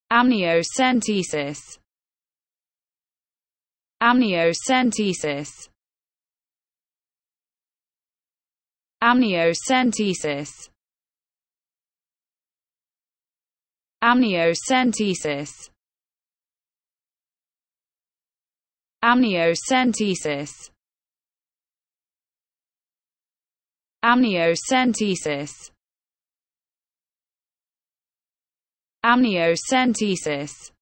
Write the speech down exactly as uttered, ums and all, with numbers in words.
amniocentesis, amniocentesis, amniocentesis, amniocentesis, amniocentesis, amniocentesis, amniocentesis.